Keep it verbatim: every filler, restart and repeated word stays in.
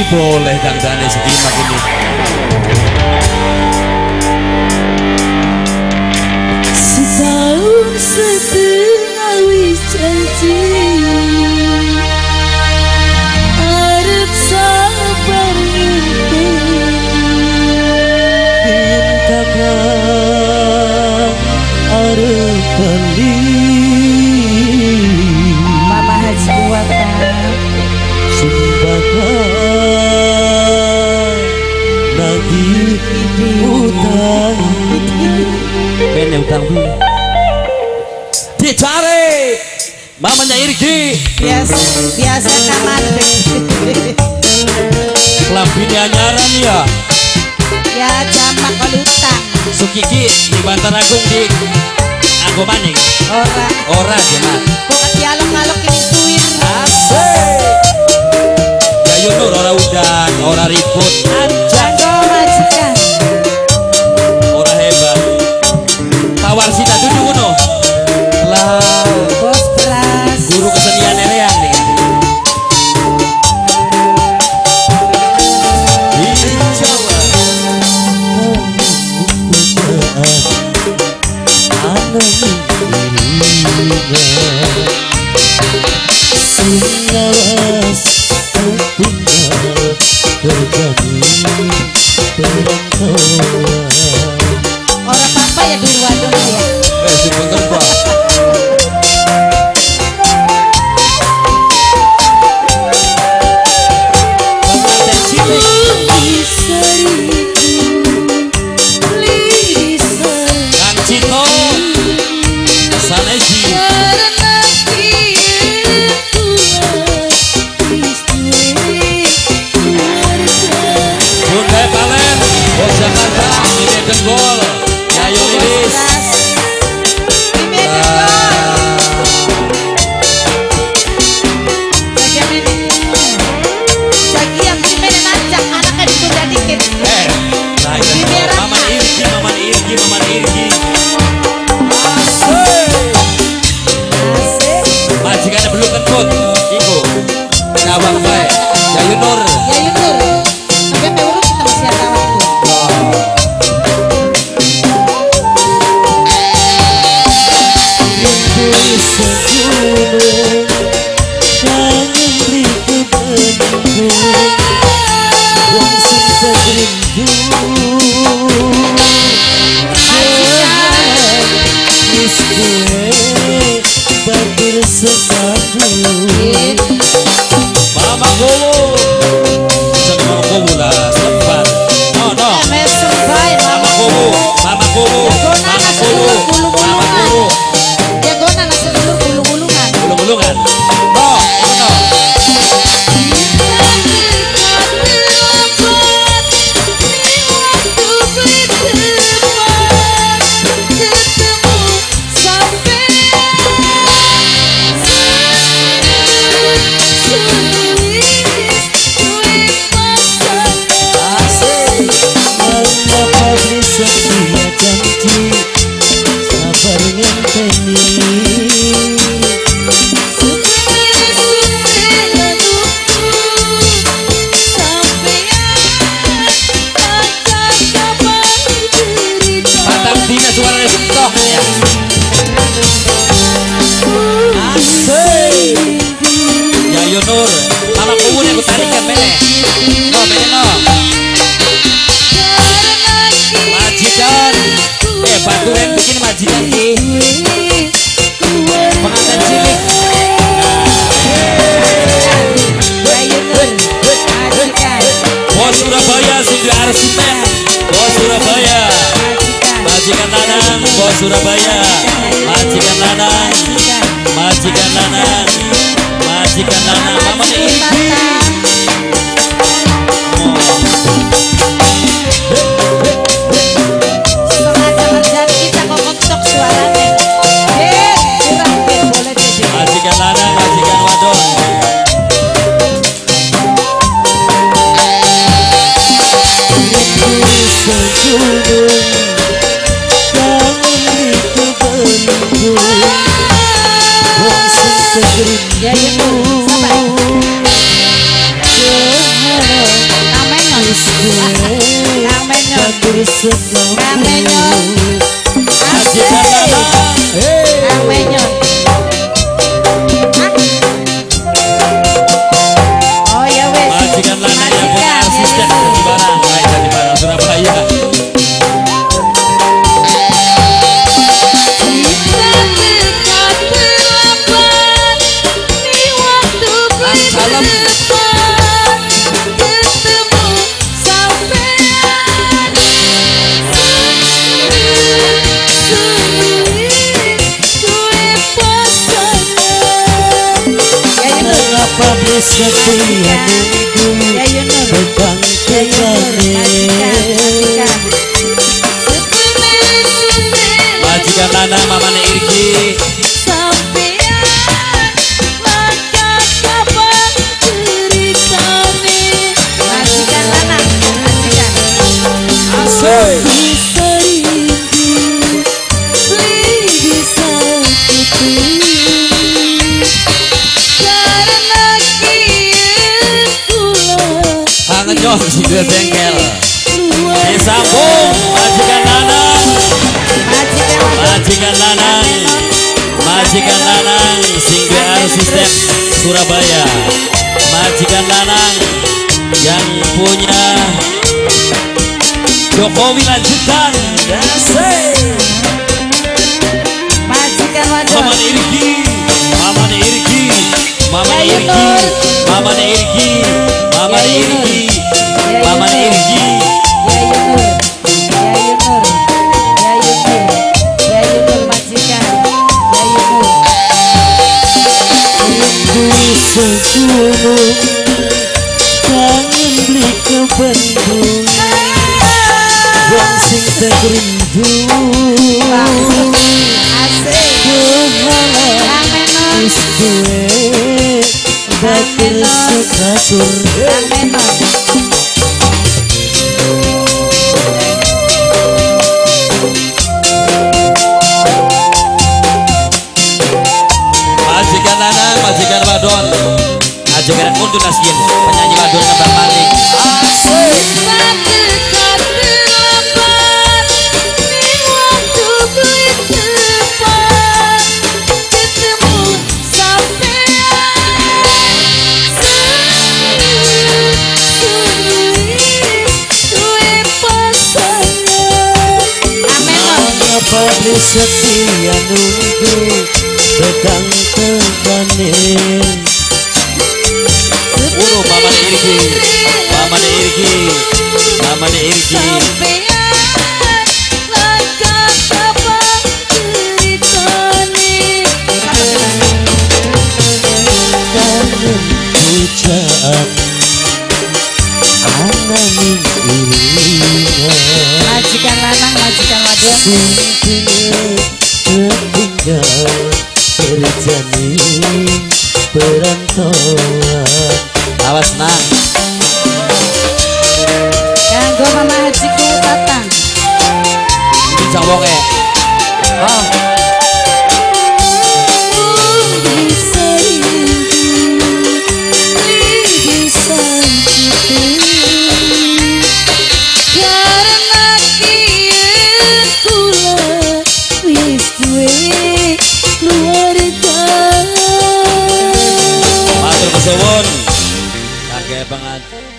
boleh dangdane segini ini. Setahun setengah wis janji arep sabar ngimpi yen kakak arep bali Mama Haji Buatan sumbangan nagih utang Bene utang dulu. Dicari mamanya Irgi. biasa biasa kamar Lambine anyaran ya. ya jamak kolutang Sukiki di Bantar Agung di Anggo Maning. ora Ora jemat. kok dialog-alog ituin Asik. Ya Yunur ora udan, ora ribut. jago majikan Ora hebat. Tawar sita duduk ngono. Lah, bos beras guru kesenian ereang nih. Dicoba. Singawas tinggal terjadi perantauan orang papa ya dulu wadon ya Eh, sebentar Pak. Pengantin cilik. Kang Cito. Saneji. Bunda Palen. Bos Jakarta. Ini Dengkol. Yayu Lilis. Eh, nah, Mama Irgi, Mama Irgi, Mama Irgi. Majikannya belum kentut. Iku. Nawang baik. Yayu Nur. Mama Gowo. Jangan Mama Gowo lah, sempat. No, no. Mama Gowo, Mama Gowo, Mama Gowo, Mama Gowo. Gulung-gulungan. No, no. Yunur, Mama Kuwu nih aku tarikan mene. No, mene no. Majikan, eh baturan bikin majikan ki. Pengantin cilik. Bos Surabaya sudah arsitek. Bos Surabaya. Majikan Lanang, Bos Surabaya. Majikan Lanang, Majikan Lanang. Majikan Lanang, Mama Irgi. Majikan Lanang, Majikan Wadon. Ya, ya, sabar. Kamenyon. Majikan Nanang. Hei. Kamenyon. Oh ya wes. Majikan Nanang yang punya asisten di Barang, baik dari Barang Surabaya. Setia nunggu pegang tegane. Majikan Nanang mamane Irgi. Majikan Nanang. Majikan. Asik. Ngenyot si dua bengkel disambung majikan Nanang, majikan Nanang, majikan Nanang sing dua asisten Surabaya, majikan Nanang yang punya Jokowi lanjutan. Majikan Wadon. Mamane Irgi, mamane Irgi, mamane Irgi, mamane Irgi, mamane Irgi. Mama Irgi, ya Yunur, ya Yunur, ya Yunur, ya Yunur majikan, ya Yunur. Rindu segunung, kangen beli ke Bandung, wong sing tak rindu. Asik. Kehalang wis duwe batir sekasur. Kamenon. majikan Nanang, majikan Wadon, majikan Undu Nasyin, penyanyi Wadon nembang maling. Asik. Pabrik setia nunggu pegang tegane. Uru mamane Irgi, mamane Irgi, mamane Irgi. Kangen pujaan ananing iringan. Majikan Nanang, majikan Wadon. Sing tertinggal terjanin perantauan. Awas nang. Kanggo Mama Hajiku Tatang. Bisa woke. Oh. Matur kesuwun. Kangge banget.